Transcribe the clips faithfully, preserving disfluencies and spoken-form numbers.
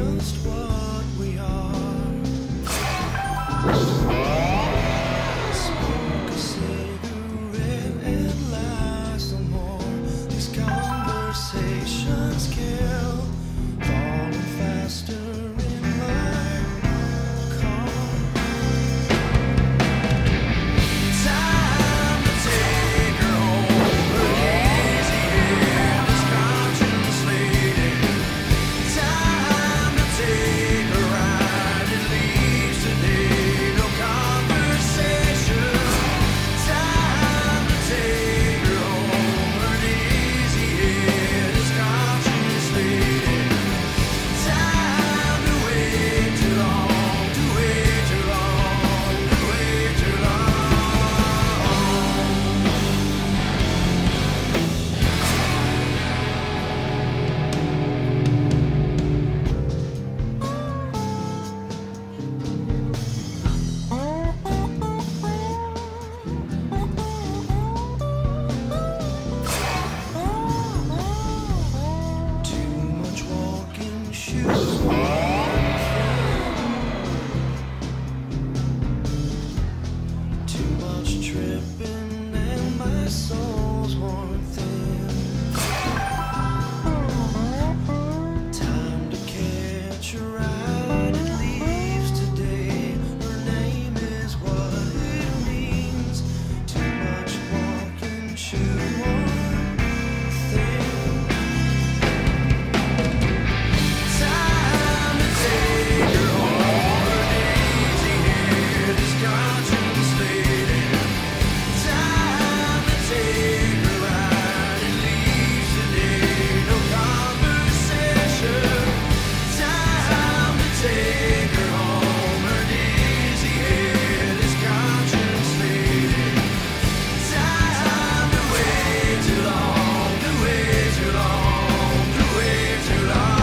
just what we are. Smoke a cigarette and lie some more. These conversations kill, falling faster in my car. Time to take her home, but easy in this conscience lady. Time to take her ride, it leaves today no conversation. Time to take her home, but easy in this conscience lady. Time to wait too long, to wait too long, to wait too long. Too much walking shoes. Too much tripping and my soul's worn thin. Time to catch a ride, it leaves today. Her name is what it means. Too much walking shoes worn thin. Time to take her home, her easy here, this conscience lady. Time to take her ride, it leaves today no conversation. Time to take her home, her easy here, this conscience lady. Time to wait too long, to wait too long, to wait too long.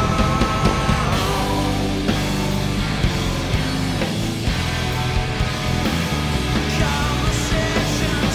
Conversations